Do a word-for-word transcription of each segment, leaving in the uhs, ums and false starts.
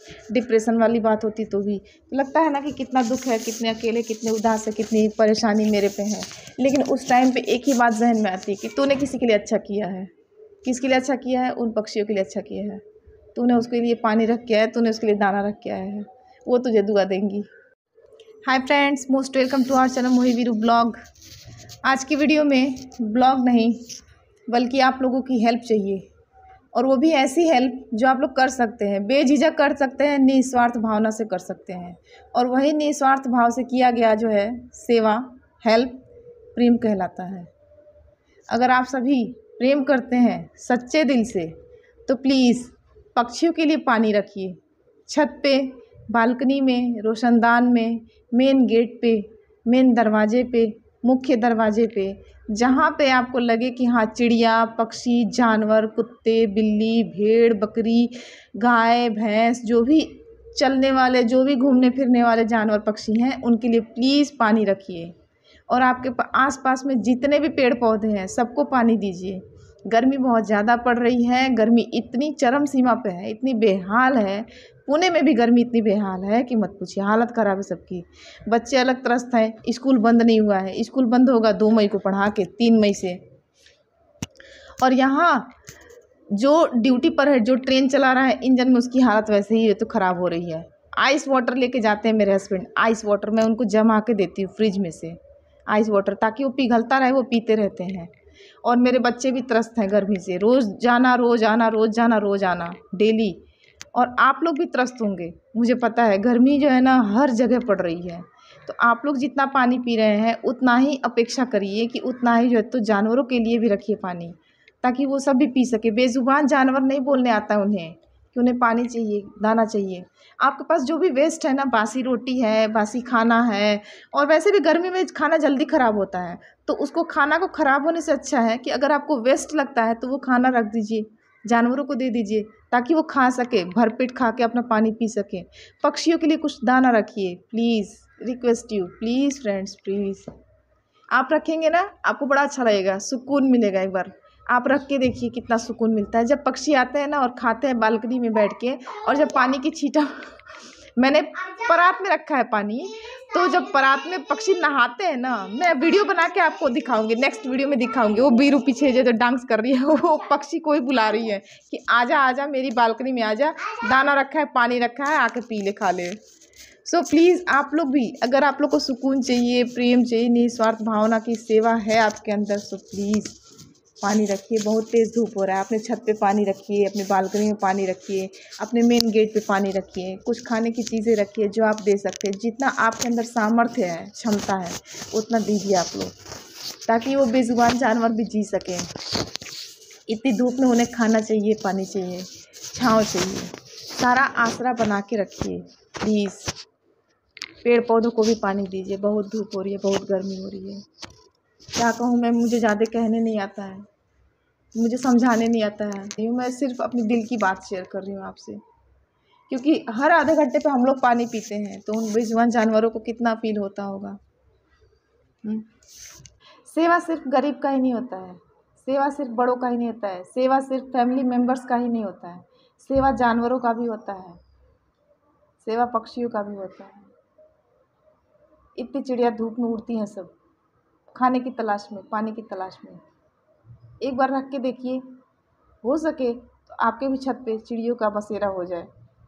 Depression वाली बात होती तो भी तो लगता है ना कि कितना दुख है, कितने अकेले, कितने उदास है, कितनी परेशानी मेरे पे है। लेकिन उस टाइम पे एक ही बात जहन में आती है कि तूने किसी के लिए अच्छा किया है। किसके लिए अच्छा किया है? उन पक्षियों के लिए अच्छा किया है। तूने उसके लिए पानी रख के आया है, तूने उसके लिए दाना रख के आया है, वो तुझे दुआ देंगी। Hi friends, most welcome to our channel Mohi Veeru blog. आज की वीडियो में ब्लॉग नहीं बल्कि आप लोगों की हेल्प चाहिए, और वो भी ऐसी हेल्प जो आप लोग कर सकते हैं, बेझिझक कर सकते हैं, निस्वार्थ भावना से कर सकते हैं। और वही निस्वार्थ भाव से किया गया जो है सेवा, हेल्प, प्रेम कहलाता है। अगर आप सभी प्रेम करते हैं सच्चे दिल से तो प्लीज़ पक्षियों के लिए पानी रखिए, छत पे, बालकनी में, रोशनदान में, मेन गेट पे, मेन दरवाजे पे, मुख्य दरवाजे पे, जहाँ पे आपको लगे कि हाँ चिड़िया, पक्षी, जानवर, कुत्ते, बिल्ली, भेड़, बकरी, गाय, भैंस, जो भी चलने वाले, जो भी घूमने फिरने वाले जानवर, पक्षी हैं, उनके लिए प्लीज़ पानी रखिए। और आपके आसपास में जितने भी पेड़ पौधे हैं सबको पानी दीजिए। गर्मी बहुत ज़्यादा पड़ रही है, गर्मी इतनी चरम सीमा पे है, इतनी बेहाल है। पुणे में भी गर्मी इतनी बेहाल है कि मत पूछिए, हालत ख़राब है सबकी। बच्चे अलग त्रस्त हैं, स्कूल बंद नहीं हुआ है, स्कूल बंद होगा दो मई को पढ़ा के, तीन मई से। और यहाँ जो ड्यूटी पर है, जो ट्रेन चला रहा है इंजन में, उसकी हालत वैसे ही तो ख़राब हो रही है। आइस वाटर लेके जाते हैं मेरे हस्बैंड, आइस वाटर मैं उनको जमा के देती हूँ फ्रिज में से, आइस वाटर, ताकि वो पिघलता रहे, वो पीते रहते हैं। और मेरे बच्चे भी त्रस्त हैं गर्मी से, रोज़ जाना, रोज़ आना, रोज़ जाना, रोज़ आना, डेली। और आप लोग भी त्रस्त होंगे, मुझे पता है। गर्मी जो है ना हर जगह पड़ रही है, तो आप लोग जितना पानी पी रहे हैं उतना ही अपेक्षा करिए कि उतना ही जो है तो जानवरों के लिए भी रखिए पानी, ताकि वो सब भी पी सके। बेज़ुबान जानवर नहीं बोलने आता है उन्हें कि उन्हें पानी चाहिए, दाना चाहिए। आपके पास जो भी वेस्ट है ना, बासी रोटी है, बासी खाना है, और वैसे भी गर्मी में खाना जल्दी ख़राब होता है, तो उसको, खाना को ख़राब होने से अच्छा है कि अगर आपको वेस्ट लगता है तो वो खाना रख दीजिए, जानवरों को दे दीजिए, ताकि वो खा सके, भरपेट खा के अपना पानी पी सके। पक्षियों के लिए कुछ दाना रखिए please, request you, please friends, please. आप रखेंगे ना, आपको बड़ा अच्छा लगेगा, सुकून मिलेगा। एक बार आप रख के देखिए कितना सुकून मिलता है जब पक्षी आते हैं ना और खाते हैं बालकनी में बैठ के। और जब पानी की छींटा मैंने परात में रखा है पानी, तो जब परात में पक्षी नहाते हैं ना, मैं वीडियो बना के आपको दिखाऊंगी, नेक्स्ट वीडियो में दिखाऊंगी। वो बीरू पीछे जो डांस कर रही है, वो पक्षी को ही बुला रही है कि आजा आजा मेरी बालकनी में आजा, दाना रखा है, पानी रखा है, आके पी ले, खा ले। सो प्लीज़ आप लोग भी, अगर आप लोग को सुकून चाहिए, प्रेम चाहिए, निस्वार्थ भावना की सेवा है आपके अंदर, सो प्लीज़ पानी रखिए। बहुत तेज़ धूप हो रहा है, अपने छत पे पानी रखिए, अपने बालकनी में पानी रखिए, अपने मेन गेट पे पानी रखिए। कुछ खाने की चीज़ें रखिए जो आप दे सकते हैं, जितना आपके अंदर सामर्थ्य है, क्षमता है, उतना दीजिए आप लोग, ताकि वो बेजुबान जानवर भी जी सकें। इतनी धूप में उन्हें खाना चाहिए, पानी चाहिए, छाँव चाहिए, सारा आसरा बना के रखिए प्लीज़। पेड़ पौधों को भी पानी दीजिए, बहुत धूप हो रही है, बहुत गर्मी हो रही है। क्या कहूँ मैं, मुझे ज़्यादा कहने नहीं आता है, मुझे समझाने नहीं आता है, मैं सिर्फ अपनी दिल की बात शेयर कर रही हूँ आपसे। क्योंकि हर आधे घंटे पे हम लोग पानी पीते हैं, तो उन बेजुबान जानवरों को कितना फील होता होगा। हुँ? सेवा सिर्फ गरीब का ही नहीं होता है, सेवा सिर्फ बड़ों का ही नहीं होता है, सेवा सिर्फ फैमिली मेम्बर्स का ही नहीं होता है, सेवा जानवरों का भी होता है, सेवा पक्षियों का भी होता है। इतनी चिड़िया धूप में उड़ती हैं सब, खाने की तलाश में, पानी की तलाश में। एक बार रख के देखिए, हो सके तो आपके भी छत पे चिड़ियों का बसेरा हो जाए।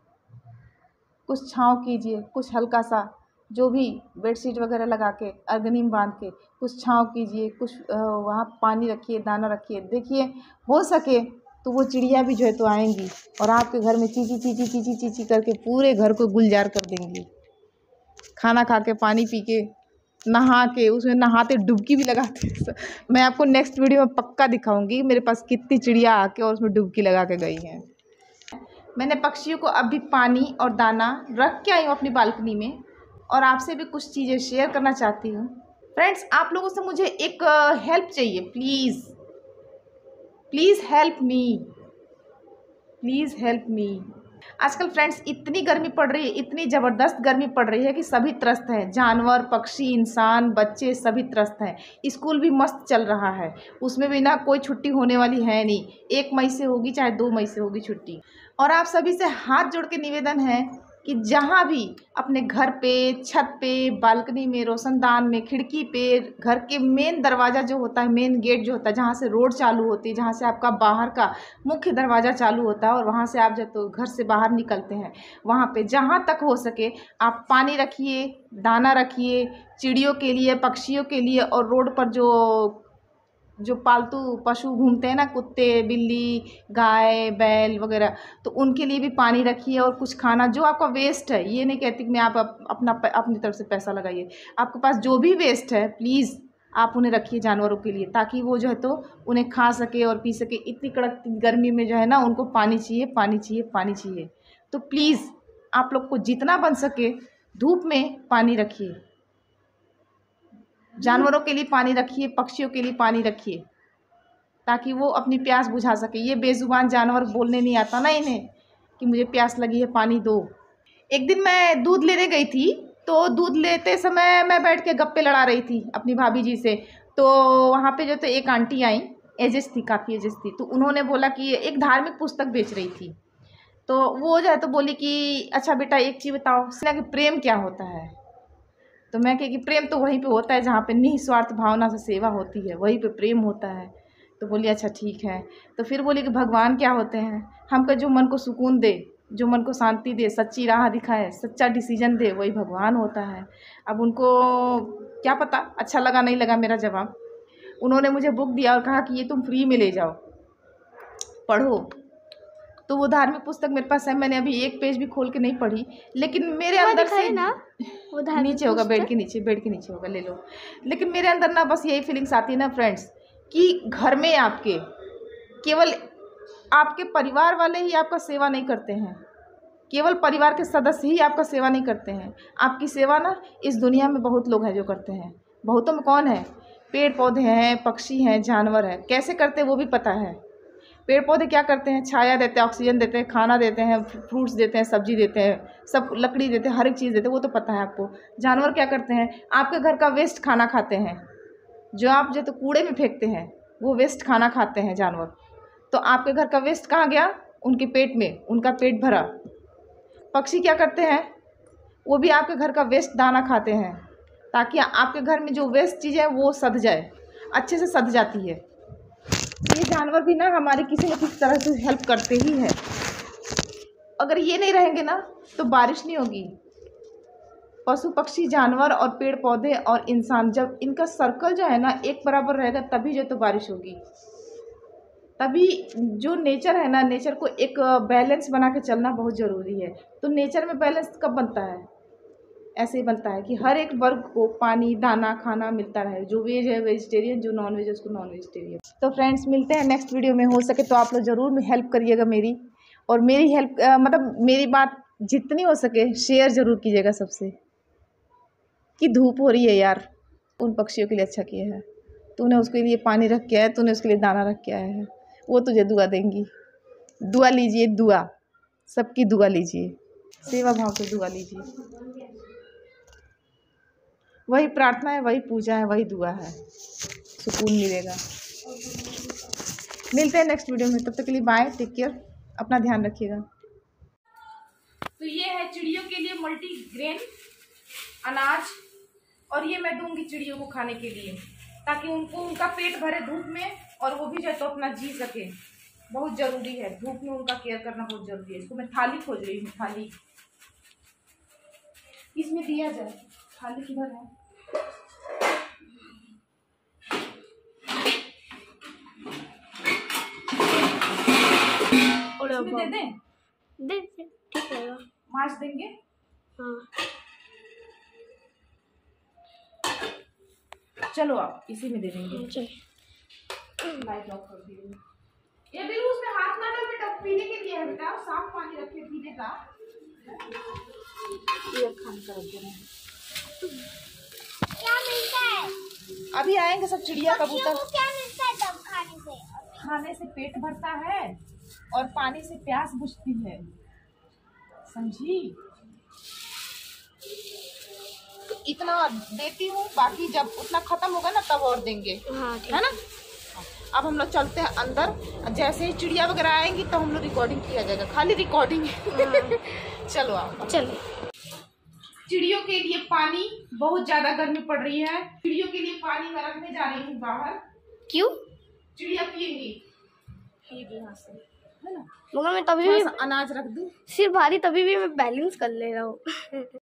कुछ छाँव कीजिए, कुछ हल्का सा जो भी बेडशीट वगैरह लगा के, अर्गनीम बांध के कुछ छाँव कीजिए, कुछ वहाँ पानी रखिए, दाना रखिए। देखिए हो सके तो वो चिड़िया भी जो है तो आएंगी और आपके घर में चींची चींची चींची चींची करके पूरे घर को गुलजार कर देंगी। खाना खा के, पानी पी के, नहा के, उसमें नहाते डुबकी भी लगाते हैं। मैं आपको नेक्स्ट वीडियो में पक्का दिखाऊंगी मेरे पास कितनी चिड़िया आके और उसमें डुबकी लगा के गई हैं। मैंने पक्षियों को अभी पानी और दाना रख के आई हूँ अपनी बालकनी में, और आपसे भी कुछ चीज़ें शेयर करना चाहती हूँ। फ्रेंड्स, आप लोगों से मुझे एक हेल्प चाहिए, please please help me, please help me. आजकल फ्रेंड्स इतनी गर्मी पड़ रही है, इतनी ज़बरदस्त गर्मी पड़ रही है कि सभी त्रस्त हैं, जानवर, पक्षी, इंसान, बच्चे सभी त्रस्त हैं। स्कूल भी मस्त चल रहा है, उसमें भी ना कोई छुट्टी होने वाली है नहीं। एक मई से होगी चाहे दो मई से होगी छुट्टी। और आप सभी से हाथ जोड़ के निवेदन है कि जहाँ भी अपने घर पे, छत पे, बालकनी में, रोशनदान में, खिड़की पे, घर के मेन दरवाज़ा जो होता है, मेन गेट जो होता है, जहाँ से रोड चालू होती है, जहाँ से आपका बाहर का मुख्य दरवाज़ा चालू होता है और वहाँ से आप जब तो घर से बाहर निकलते हैं, वहाँ पे जहाँ तक हो सके आप पानी रखिए, दाना रखिए चिड़ियों के लिए, पक्षियों के लिए, और रोड पर जो जो पालतू पशु घूमते हैं ना, कुत्ते, बिल्ली, गाय, बैल वगैरह, तो उनके लिए भी पानी रखिए। और कुछ खाना जो आपका वेस्ट है, ये नहीं कहती कि मैं आप अपना अपनी तरफ से पैसा लगाइए, आपके पास जो भी वेस्ट है प्लीज़ आप उन्हें रखिए जानवरों के लिए, ताकि वो जो है तो उन्हें खा सके और पी सके। इतनी कड़क गर्मी में जो है ना उनको पानी चाहिए, पानी चाहिए, पानी चाहिए। तो प्लीज़ आप लोग को जितना बन सके धूप में पानी रखिए, जानवरों के लिए पानी रखिए, पक्षियों के लिए पानी रखिए, ताकि वो अपनी प्यास बुझा सके। ये बेजुबान जानवर बोलने नहीं आता ना इन्हें कि मुझे प्यास लगी है, पानी दो। एक दिन मैं दूध लेने गई थी, तो दूध लेते समय मैं बैठ के गप्पे लड़ा रही थी अपनी भाभी जी से। तो वहाँ पे जो तो एक आंटी आई, एजेस थी, काफ़ी एजेस थी, तो उन्होंने बोला कि एक धार्मिक पुस्तक बेच रही थी। तो वो जो है तो बोली कि अच्छा बेटा एक चीज़ बताओ कि प्रेम क्या होता है। तो मैं कही कि प्रेम तो वहीं पे होता है जहाँ पे निस्वार्थ भावना से सेवा होती है, वहीं पे प्रेम होता है। तो बोली अच्छा ठीक है। तो फिर बोली कि भगवान क्या होते हैं, हमको जो मन को सुकून दे, जो मन को शांति दे, सच्ची राह दिखाए, सच्चा डिसीजन दे, वही भगवान होता है। अब उनको क्या पता अच्छा लगा नहीं लगा मेरा जवाब। उन्होंने मुझे बुक दिया और कहा कि ये तुम फ्री में ले जाओ, पढ़ो। तो वो धार्मिक पुस्तक मेरे पास है, मैंने अभी एक पेज भी खोल के नहीं पढ़ी, लेकिन मेरे अंदर से ना वो नीचे होगा, बेड के नीचे, बेड के नीचे होगा, ले लो। लेकिन मेरे अंदर ना बस यही फीलिंग्स आती है ना फ्रेंड्स, कि घर में आपके केवल आपके परिवार वाले ही आपका सेवा नहीं करते हैं, केवल परिवार के सदस्य ही आपका सेवा नहीं करते हैं। आपकी सेवा ना इस दुनिया में बहुत लोग हैं जो करते हैं। बहुतों में कौन है? पेड़ पौधे हैं, पक्षी हैं, जानवर हैं। कैसे करते हैं वो भी पता है। पेड़ पौधे क्या करते हैं? छाया देते हैं, ऑक्सीजन देते हैं, खाना देते हैं, फ्रूट्स देते हैं, सब्जी देते हैं, सब लकड़ी देते हैं, हर एक चीज़ देते हैं, वो तो पता है आपको। जानवर क्या करते हैं? आपके घर का वेस्ट खाना खाते हैं, जो आप जो तो कूड़े में फेंकते हैं वो वेस्ट खाना खाते हैं जानवर। तो आपके घर का वेस्ट कहाँ गया? उनके पेट में, उनका पेट भरा। पक्षी क्या करते हैं? वो भी आपके घर का वेस्ट दाना खाते हैं, ताकि आपके घर में जो वेस्ट चीज़ें हैं वो सध जाए, अच्छे से सध जाती है। ये जानवर भी ना हमारी किसी न किसी तरह से हेल्प करते ही हैं। अगर ये नहीं रहेंगे ना तो बारिश नहीं होगी। पशु पक्षी, जानवर और पेड़ पौधे और इंसान, जब इनका सर्कल जो है ना एक बराबर रहेगा तभी जो तो बारिश होगी। तभी जो नेचर है ना, नेचर को एक बैलेंस बना के चलना बहुत ज़रूरी है। तो नेचर में बैलेंस कब बनता है? ऐसे ही बनता है कि हर एक वर्ग को पानी, दाना, खाना मिलता रहे। जो वेज है वेजिटेरियन, जो नॉन वेज है उसको नॉन वेजिटेरियन। तो फ्रेंड्स मिलते हैं नेक्स्ट वीडियो में। हो सके तो आप लोग ज़रूर हेल्प करिएगा मेरी, और मेरी हेल्प मतलब मेरी बात जितनी हो सके शेयर ज़रूर कीजिएगा सबसे, कि धूप हो रही है यार, उन पक्षियों के लिए अच्छा किया है तूने, उसके लिए पानी रख के आया है तूने, उसके लिए दाना रख के आया है, वो तुझे दुआ देंगी। दुआ लीजिए, दुआ, सबकी दुआ लीजिए, सेवा भाव से दुआ लीजिए। वही प्रार्थना है, वही पूजा है, वही दुआ है, सुकून मिलेगा। मिलते हैं नेक्स्ट वीडियो में, तब तक के लिए बाय, टेक केयर, अपना ध्यान रखिएगा। तो ये है चिड़ियों के लिए मल्टी ग्रेन अनाज, और ये मैं दूंगी चिड़ियों को खाने के लिए, ताकि उनको उनका पेट भरे धूप में, और वो भी जो तो अपना जी सके। बहुत ज़रूरी है, धूप में उनका केयर करना बहुत ज़रूरी है। इसको मैं थाली खोज रही हूँ, थाली इसमें दिया जाए। थाली किधर है? दे दें? दे दे, ठीक है। मार्च देंगे? हाँ चलो आप इसी में दे देंगे। चल लाइट ऑफ कर दीजिए। ये भी उसमें हाथ ना डाल बेटा, पीने के लिए है बेटा, साफ पानी रखे पीने का। ये खाने का रख देना। क्या मिलता है? अभी आएंगे सब चिड़िया कबूतर। क्या मिलता है तब खाने से? खाने से पेट भरता है और पानी से प्यास बुझती है। समझी? तो इतना देती हूँ, बाकी जब उतना खत्म होगा ना तब और देंगे। हाँ ठीक है ना? अब हम लोग चलते हैं अंदर। जैसे ही चिड़िया वगैरह आएंगी तो हम लोग रिकॉर्डिंग किया जाएगा, खाली रिकॉर्डिंग। हाँ। चलो आओ। चलिए। चिड़ियों के लिए पानी, बहुत ज्यादा गर्मी पड़ रही है, चिड़ियों के लिए पानी मैं रखने जा रही हूँ बाहर। क्यों? चिड़िया पिएंगी, यहाँ से, है ना? मगर मैं तभी भी अनाज रख दूं, सिर्फ भारी, तभी भी मैं बैलेंस कर ले रहा हूँ।